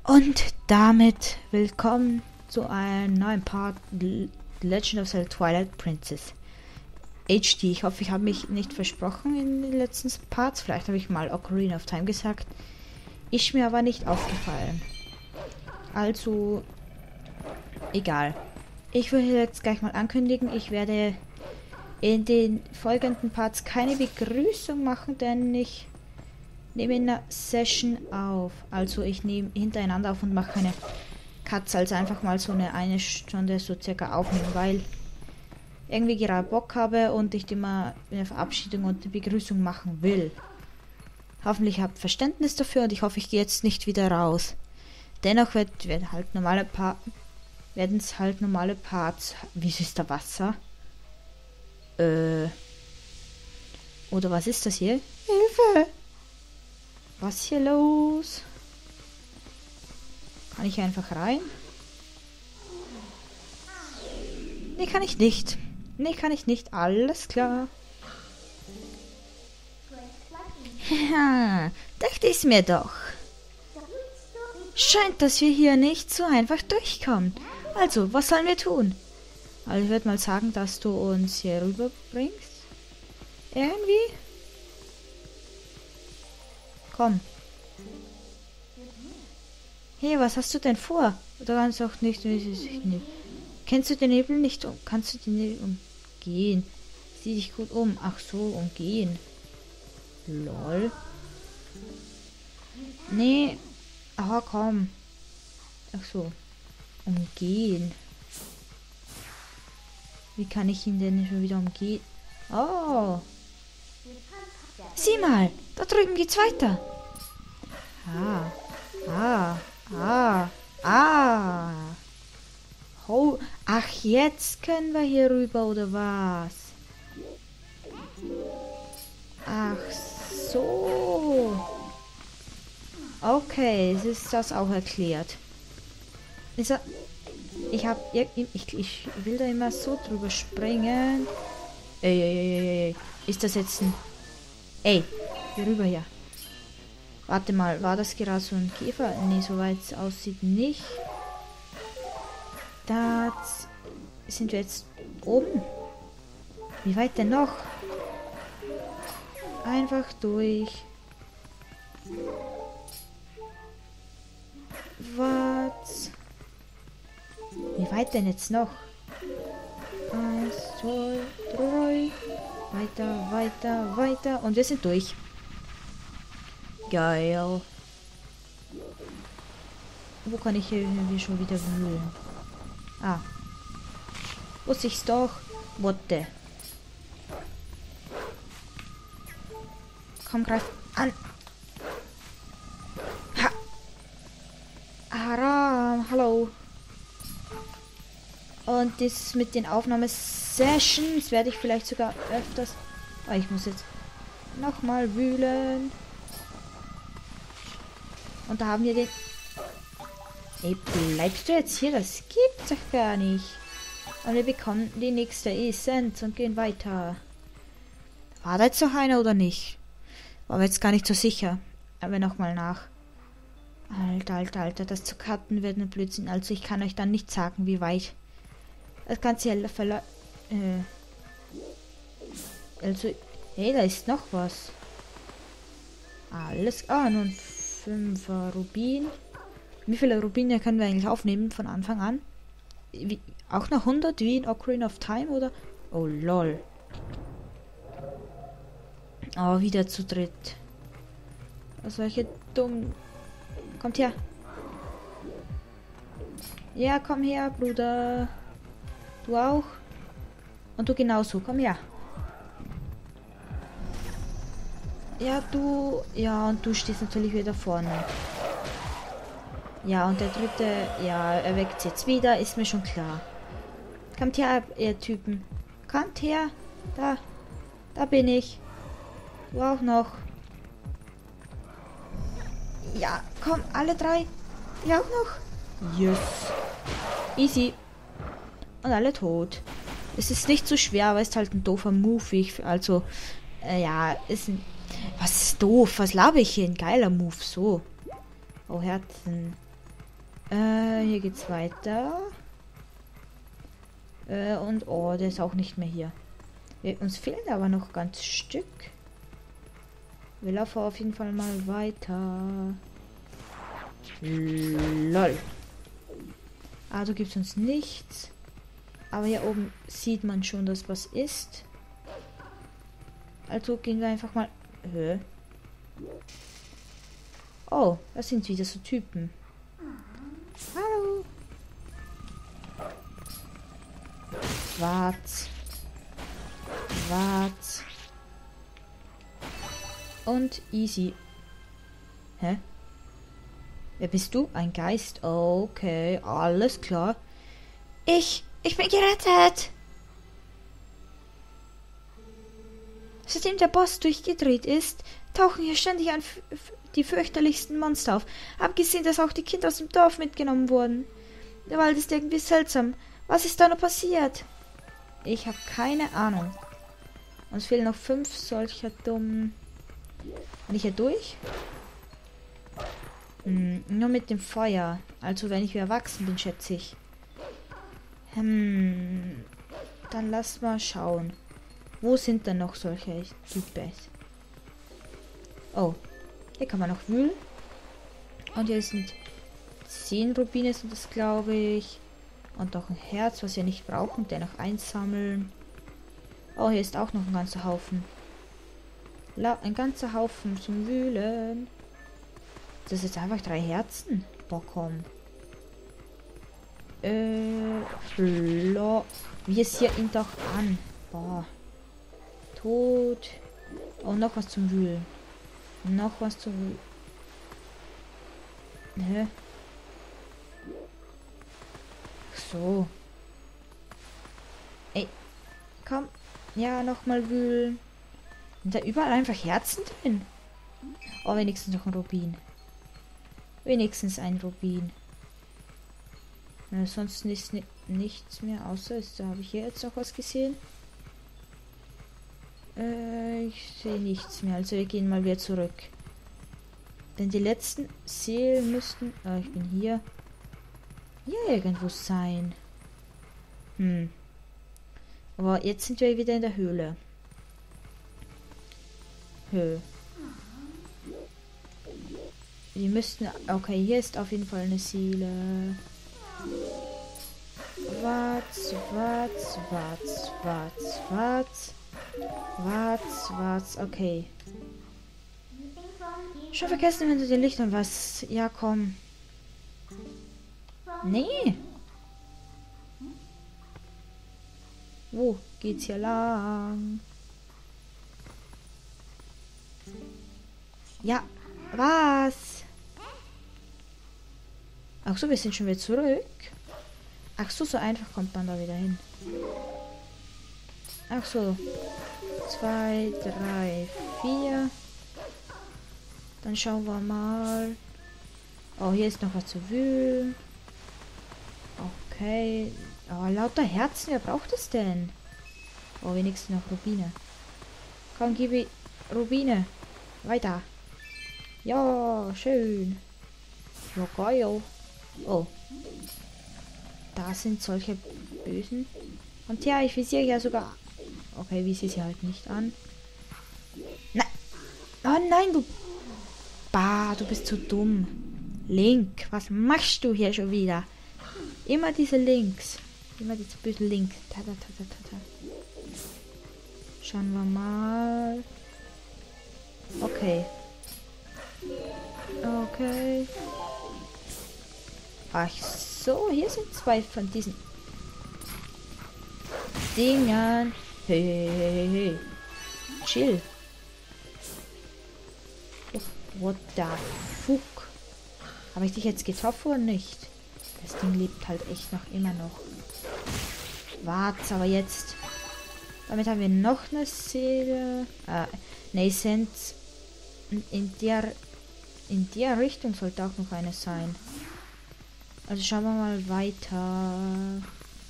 Und damit willkommen zu einem neuen Part The Legend of Zelda Twilight Princess HD. Ich hoffe, ich habe mich nicht versprochen in den letzten Parts. Vielleicht habe ich mal Ocarina of Time gesagt. Ist mir aber nicht aufgefallen. Also, egal. Ich will jetzt gleich mal ankündigen, ich werde in den folgenden Parts keine Begrüßung machen, denn ich nehme in einer Session auf. Also ich nehme hintereinander auf und mache keine Cuts, also einfach mal so eine Stunde so circa aufnehmen, weil irgendwie gerade Bock habe und ich immer eine Verabschiedung und eine Begrüßung machen will. Hoffentlich habt Verständnis dafür und ich hoffe, ich gehe jetzt nicht wieder raus. Dennoch werden es halt normale Parts. Wieso ist da Wasser? Oder was ist das hier? Hilfe! Was hier los? Kann ich einfach rein? Nee, kann ich nicht. Nee, kann ich nicht. Alles klar. Ja, dachte ich mir doch. Scheint, dass wir hier nicht so einfach durchkommen. Also, was sollen wir tun? Also, ich würde mal sagen, dass du uns hier rüberbringst. Irgendwie? Komm. Hey, was hast du denn vor? Oder kannst du auch nicht. Kennst du den Nebel nicht um? Kannst du den Nebel umgehen? Sieh dich gut um. Ach so, umgehen. Lol. Nee. Aber komm. Ach so. Umgehen. Wie kann ich ihn denn schon wieder umgehen? Oh. Sieh mal. Da drüben geht's weiter. Oh, ach, jetzt können wir hier rüber, oder was? Ach so. Okay, es ist das auch erklärt. Ich will da immer so drüber springen. Ey. Ist das jetzt ein... Ey, hier rüber, ja. Warte mal, war das gerade so ein Käfer? Nee, soweit es aussieht nicht. Da sind wir jetzt oben. Wie weit denn noch? Einfach durch. Was? Wie weit denn jetzt noch? 1, 2, 3. Weiter. Und wir sind durch. Geil. Wo kann ich hier schon wieder wühlen? Ah. Wusste ich's doch. What? Komm, greif an. Ha. Haram. Hallo. Und das mit den Aufnahmesessions werde ich vielleicht sogar öfters... Oh, ich muss jetzt nochmal wühlen. Und da haben wir den... Ey, bleibst du jetzt hier? Das gibt's doch gar nicht. Und wir bekommen die nächste Essenz und gehen weiter. War da jetzt noch einer oder nicht? War mir jetzt gar nicht so sicher. Aber nochmal nach. Alter. Das zu cutten wird ein Blödsinn. Also ich kann euch dann nicht sagen, wie weit das Ganze also, hey, da ist noch was. Alles. Ah, nun 5er Rubin. Wie viele Rubine können wir eigentlich aufnehmen von Anfang an? Auch noch 100 wie in Ocarina of Time, oder? Oh, lol. Oh, wieder zu dritt. Solche dummen... Kommt her. Ja, komm her, Bruder. Du auch? Und du genauso. Komm her. Ja, du... Ja, und du stehst natürlich wieder vorne. Ja, und der dritte... Ja, er weckt jetzt wieder. Ist mir schon klar. Kommt her, ihr Typen. Kommt her. Da bin ich. Du auch noch. Ja, komm, alle drei. Ja, auch noch. Yes. Easy. Und alle tot. Es ist nicht so schwer, aber ist halt ein doofer Move. Ja, ist ein... Was ist doof? Was laber ich hier? Ein geiler Move, so. Oh, Herzen. Hier geht's weiter. Und oh, der ist auch nicht mehr hier. Uns fehlen aber noch ganz Stück. Wir laufen auf jeden Fall mal weiter. Lol. Also gibt es uns nichts. Aber hier oben sieht man schon, dass was ist. Also gehen wir einfach mal... Oh, das sind wieder so Typen. Hallo. Schwarz. Schwarz. Und easy. Hä? Wer bist du? Ein Geist? Okay, alles klar. Ich bin gerettet. Seitdem der Boss durchgedreht ist, tauchen hier ständig die fürchterlichsten Monster auf. Abgesehen, dass auch die Kinder aus dem Dorf mitgenommen wurden. Der Wald ist irgendwie seltsam. Was ist da noch passiert? Ich habe keine Ahnung. Uns fehlen noch 5 solcher dummen... Bin ich hier durch? Nur mit dem Feuer. Also wenn ich wieder erwachsen bin, schätze ich. Dann lass mal schauen. Wo sind denn noch solche Typen? Oh, hier kann man noch wühlen. Und hier sind 10 Rubine sind das, glaube ich. Und noch ein Herz, was wir nicht brauchen. Dennoch einsammeln. Oh, hier ist auch noch ein ganzer Haufen. Ein ganzer Haufen zum Wühlen. Das ist jetzt einfach 3 Herzen. Boah, komm. Wir sehen ihn doch an. Boah. Tot. Oh, noch was zum Wühlen. Noch was zum Wühlen. Hä? So. Ey. Komm. Ja, nochmal wühlen. Sind da überall einfach Herzen drin? Oh, wenigstens noch ein Rubin. Wenigstens ein Rubin. Sonst ist nichts mehr, außer da habe ich hier jetzt noch was gesehen. Ich sehe nichts mehr, also wir gehen mal wieder zurück. Denn die letzten Seelen müssten... ich bin hier. Hier irgendwo sein. Aber jetzt sind wir wieder in der Höhle. Wir müssten... Okay, hier ist auf jeden Fall eine Seele. Okay. Schon vergessen, wenn du den Lichtern was... Ja, komm. Nee. Wo geht's hier lang? Ja, was? Ach so, wir sind schon wieder zurück. Ach so, so einfach kommt man da wieder hin. Ach so. 2, 3, 4. Dann schauen wir mal. Oh, hier ist noch was zu wühlen. Okay. Oh, lauter Herzen. Wer braucht es denn? Oh, wenigstens noch Rubine. Komm, gib mir Rubine. Weiter. Ja, schön. Ja, geil. Oh. Da sind solche Bösen. Und ja, ich visiere ja sogar... Okay, visiere sie halt nicht an. Nein. Oh nein, du... Bah, du bist zu dumm. Link, was machst du hier schon wieder? Immer diese Links. Immer diese bösen Links. Schauen wir mal. Okay. Okay. Ach so, hier sind 2 von diesen Dingern. Hey. Chill. What the fuck? Habe ich dich jetzt getroffen oder nicht? Das Ding lebt halt echt noch immer noch. Warte, aber jetzt. Damit haben wir noch eine Seele. Ne, Essenz. In der Richtung sollte auch noch eine sein. Also schauen wir mal weiter.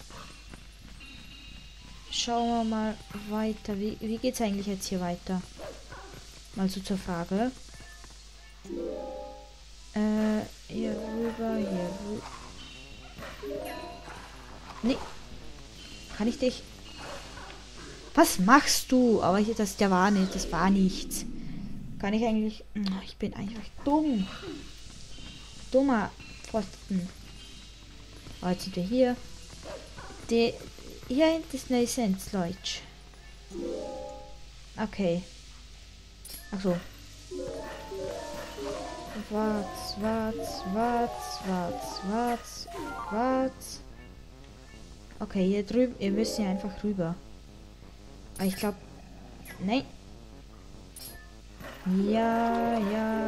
Schauen wir mal weiter. Wie geht's eigentlich jetzt hier weiter? Mal so zur Frage. Hier rüber, hier rüber. Nee. Kann ich dich... Was machst du? Aber hier, das war nichts. Kann ich eigentlich... Ich bin einfach dumm. Dummer Pfosten. Oh, jetzt sind wir hier. Hier hinten ist eine Essenz, Leute. Okay. Ach so. Warts. Okay, hier drüben. Ihr müsst hier einfach rüber. Aber ich glaube... Nein. Ja.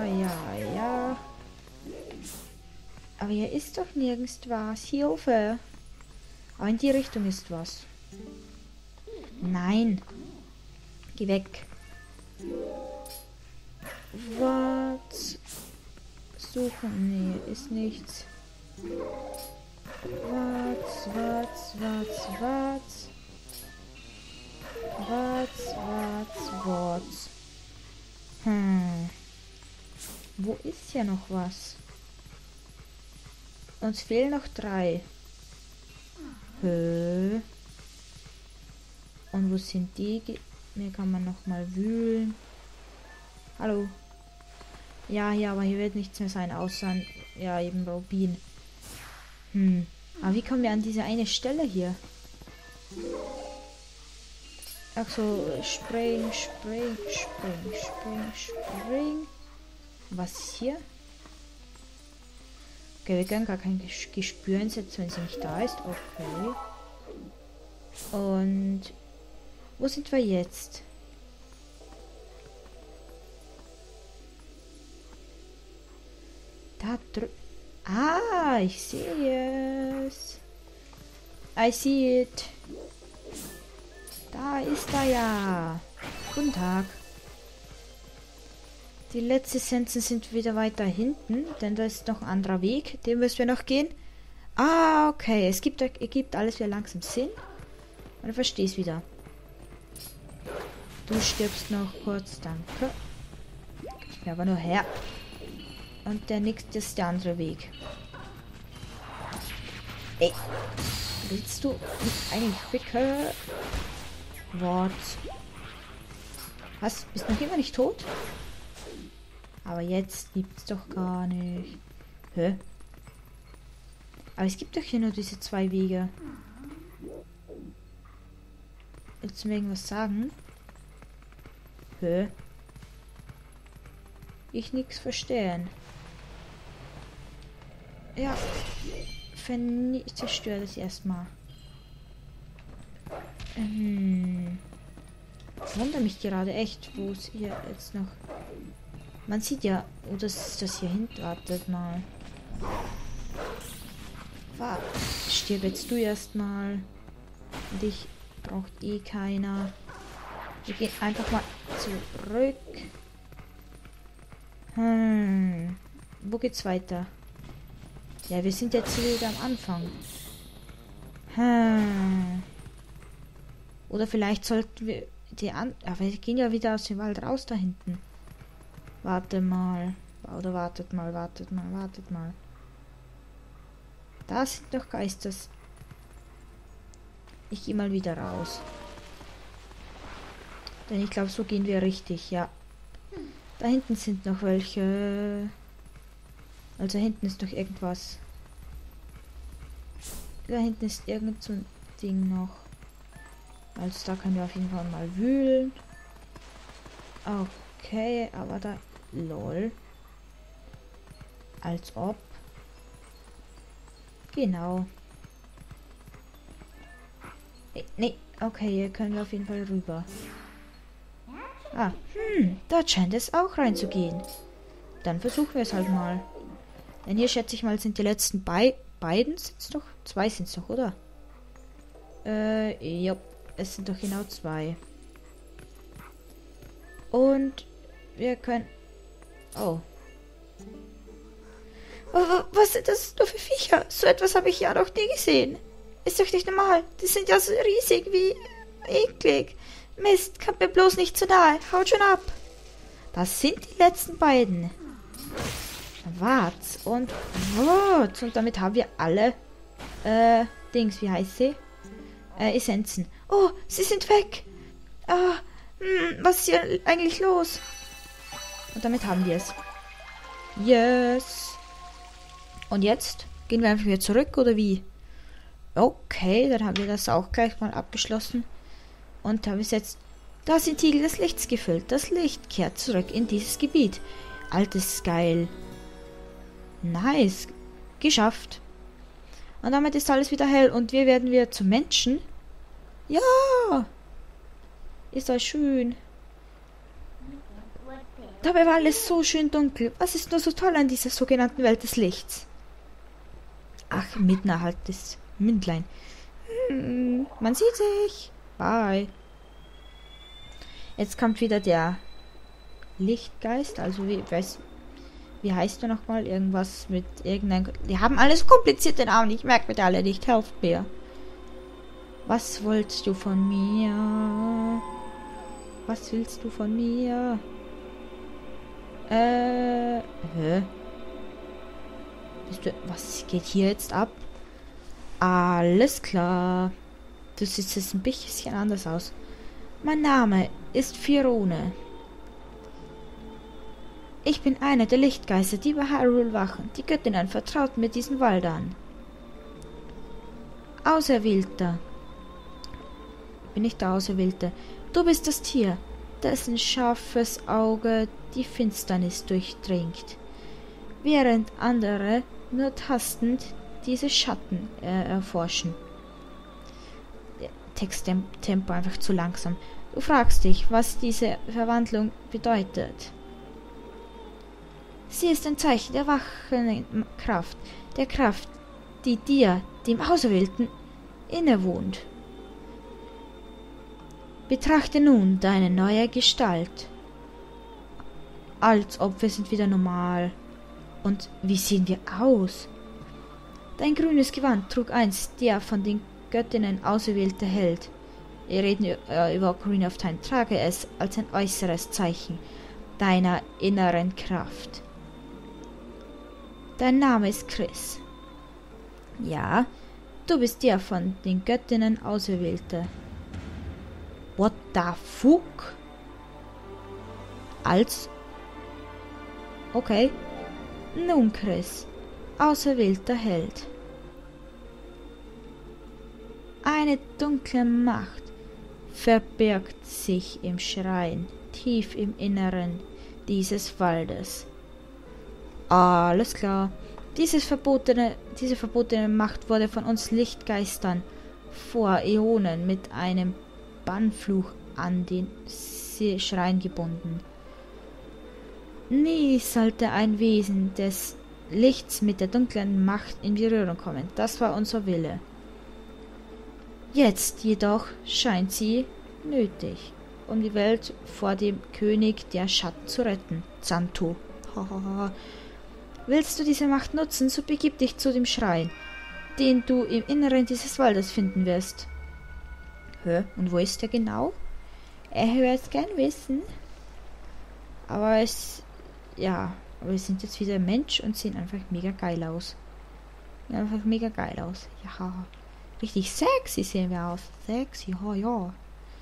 Aber hier ist doch nirgends was. Hier oben. Aber in die Richtung ist was. Nein. Geh weg. Was? Suchen. Nee, ist nichts. Was? Wo ist ja noch was? Uns fehlen noch 3. Und wo sind die? Hier kann man noch mal wühlen. Hallo. Ja, aber hier wird nichts mehr sein, außer ja eben Rubin. Aber wie kommen wir an diese eine Stelle hier? Ach so, spring. Was ist hier? Okay, wir können gar kein Gespür einsetzen, wenn sie nicht da ist. Okay. Und wo sind wir jetzt? Da drüben. Ah, ich sehe es. I see it. Da ist er ja. Guten Tag. Die letzten Essenzen sind wieder weiter hinten, denn da ist noch ein anderer Weg, den müssen wir noch gehen. Ah, okay. Es gibt alles wieder langsam Sinn. Und du verstehst wieder. Du stirbst noch kurz, danke. Gib mir aber nur her. Und der nächste ist der andere Weg. Ey. Willst du nicht eigentlich quicker? Wort. Was? Bist noch immer nicht tot? Aber jetzt gibt's doch gar nicht. Hä? Aber es gibt doch hier nur diese 2 Wege. Willst du mir irgendwas sagen? Hä? Ich nix verstehen. Ja. Zerstör das erstmal. Wundert mich gerade echt, wo es hier jetzt noch... Man sieht ja, oh, das hier hinten. Wartet mal. Stirb jetzt du erstmal. Dich braucht eh keiner. Wir gehen einfach mal zurück. Wo geht's weiter? Ja, wir sind jetzt wieder am Anfang. Oder vielleicht sollten wir aber wir gehen ja wieder aus dem Wald raus da hinten. Warte mal. Oder wartet mal. Da sind doch Geisters. Ich gehe mal wieder raus. Denn ich glaube, so gehen wir richtig, ja. Da hinten sind noch welche. Also hinten ist doch irgendwas. Da hinten ist irgend so ein Ding noch. Also da können wir auf jeden Fall mal wühlen. Okay, aber da... Lol. Als ob. Genau. Nee, okay, hier können wir auf jeden Fall rüber. Da scheint es auch reinzugehen. Dann versuchen wir es halt mal. Denn hier schätze ich mal sind die letzten beiden sind's doch? 2 sind's doch, oder? Ja, es sind doch genau 2. Und wir können... Oh. Was sind das nur für Viecher? So etwas habe ich ja noch nie gesehen. Ist doch nicht normal. Die sind ja so riesig wie eklig. Mist, kommt mir bloß nicht zu nahe. Haut schon ab. Das sind die letzten beiden. Warz und Wurz. Und damit haben wir alle Dings, wie heißt sie? Essenzen. Oh, sie sind weg. Was ist hier eigentlich los? Und damit haben wir es. Yes. Und jetzt? Gehen wir einfach wieder zurück, oder wie? Okay, dann haben wir das auch gleich mal abgeschlossen. Und haben es jetzt... Da sind Tiegel des Lichts gefüllt. Das Licht kehrt zurück in dieses Gebiet. Altes geil. Nice. Geschafft. Und damit ist alles wieder hell. Und wir werden wieder zu Menschen. Ja. Ist das schön. Dabei war alles so schön dunkel. Was ist nur so toll an dieser sogenannten Welt des Lichts? Ach, mitten halt das Mündlein. Man sieht sich. Bye. Jetzt kommt wieder der Lichtgeist. Also wie heißt der nochmal? Irgendwas mit irgendein... Die haben alles komplizierte Namen. Ich merke mir alle nicht. Helft mir. Was wolltest du von mir? Was willst du von mir? Was geht hier jetzt ab? Alles klar. Du siehst jetzt ein bisschen anders aus. Mein Name ist Firone. Ich bin einer der Lichtgeister, die bei Hyrule wachen. Die Göttinnen vertraut mir diesen Wald an. Auserwählter. Ich bin nicht der Auserwählte. Du bist das Tier, dessen scharfes Auge die Finsternis durchdringt, während andere nur tastend diese Schatten erforschen. Texttempo einfach zu langsam. Du fragst dich, was diese Verwandlung bedeutet. Sie ist ein Zeichen der wachenden Kraft, der Kraft, die dir, dem Auserwählten, innewohnt. Betrachte nun deine neue Gestalt. Als ob wir sind wieder normal. Und wie sehen wir aus? Dein grünes Gewand trug einst der von den Göttinnen auserwählte Held. Wir reden über Ocarina of Time. Trage es als ein äußeres Zeichen deiner inneren Kraft. Dein Name ist Chris. Ja, du bist der von den Göttinnen auserwählte. What the fuck? Okay. Nun, Chris, auserwählter Held. Eine dunkle Macht verbirgt sich im Schrein, tief im Inneren dieses Waldes. Alles klar. Diese verbotene Macht wurde von uns Lichtgeistern vor Äonen mit einem Bannfluch an den Schrein gebunden. Nie sollte ein Wesen des Lichts mit der dunklen Macht in Berührung kommen. Das war unser Wille. Jetzt jedoch scheint sie nötig, um die Welt vor dem König der Schatten zu retten. Zanto. Willst du diese Macht nutzen, so begib dich zu dem Schrein, den du im Inneren dieses Waldes finden wirst. Und wo ist der genau? Er würde es gern wissen. Aber wir sind jetzt wieder Mensch und sehen einfach mega geil aus. Ja. Richtig sexy sehen wir aus. Sexy, ja.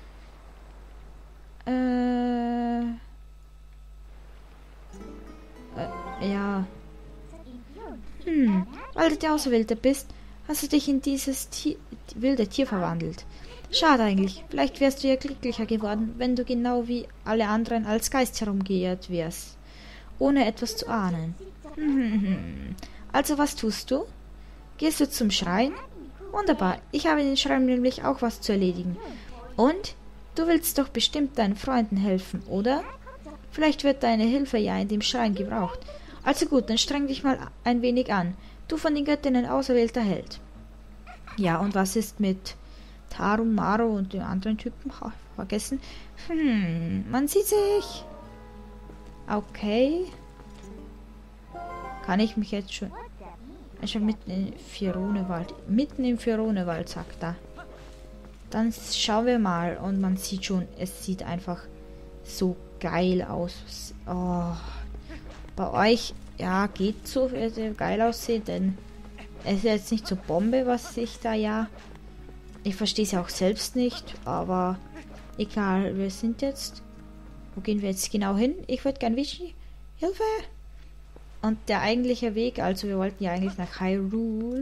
Ja. Weil du der Auserwählte bist, hast du dich in dieses wilde Tier verwandelt. Schade eigentlich. Vielleicht wärst du ja glücklicher geworden, wenn du genau wie alle anderen als Geist herumgeirrt wärst, ohne etwas zu ahnen. Also was tust du? Gehst du zum Schrein? Wunderbar, ich habe in den Schrein nämlich auch was zu erledigen. Und? Du willst doch bestimmt deinen Freunden helfen, oder? Vielleicht wird deine Hilfe ja in dem Schrein gebraucht. Also gut, dann streng dich mal ein wenig an. Du von den Göttinnen auserwählter Held. Ja, und was ist mit Tarum, Maro und den anderen Typen? Vergessen. Man sieht sich. Okay. Kann ich mich jetzt schon... mitten im Fironewald, sagt er. Dann schauen wir mal. Und man sieht schon, es sieht einfach so geil aus. Oh. Bei euch Ja, geht so, wird geil aussehen, denn es ist jetzt nicht so Bombe, was ich da ja. Ich verstehe es ja auch selbst nicht, aber egal, wir sind jetzt. Wo gehen wir jetzt genau hin? Ich würde gern wissen. Hilfe! Und der eigentliche Weg, also wir wollten ja eigentlich nach Hyrule.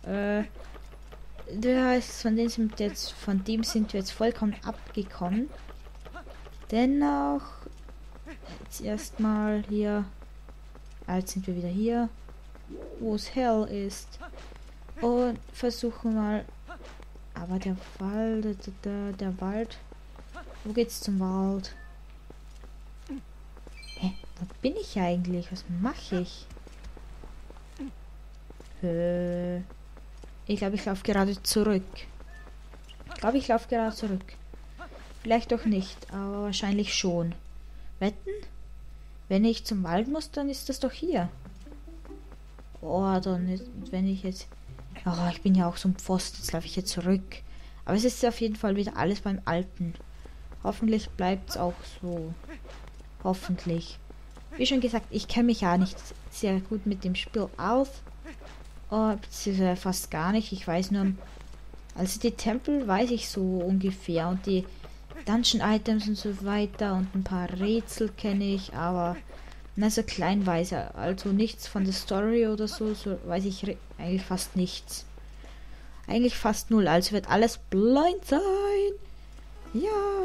Von dem sind wir jetzt vollkommen abgekommen. Dennoch, jetzt erstmal hier. Jetzt sind wir wieder hier, wo es hell ist. Und versuchen mal. Aber der Wald, der Wald. Wo geht's zum Wald? Hä? Wo bin ich eigentlich? Was mache ich? Ich glaube, ich laufe gerade zurück. Vielleicht doch nicht, aber wahrscheinlich schon. Wetten? Wenn ich zum Wald muss, dann ist das doch hier. Oh, dann ist, wenn ich jetzt... Oh, ich bin ja auch so ein Pfosten, jetzt laufe ich hier zurück. Aber es ist auf jeden Fall wieder alles beim Alten. Hoffentlich bleibt es auch so. Hoffentlich. Wie schon gesagt, ich kenne mich ja nicht sehr gut mit dem Spiel aus. Beziehungsweise fast gar nicht. Ich weiß nur... Also die Tempel weiß ich so ungefähr. Und die Dungeon-Items und so weiter. Und ein paar Rätsel kenne ich. Aber... Na, so kleinweise. Also nichts von der Story oder so. So weiß ich eigentlich fast nichts. Eigentlich fast null. Also wird alles blind sein. Ja.